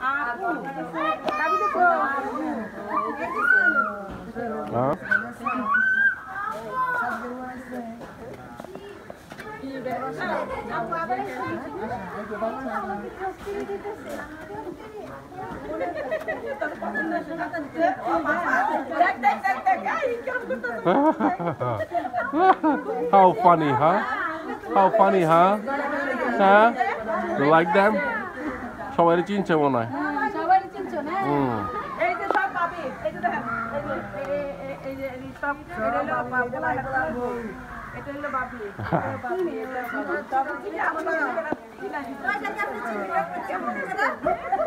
Huh? How funny, huh? How funny, huh? Huh? You like them? সবাই চিনছে মনে হয় সবাই চিনছো না এই যে সব পাবি এই যে দেখেন এই যে সব এটা হলো বাবলা এটা হলো বাবি এটা বাবি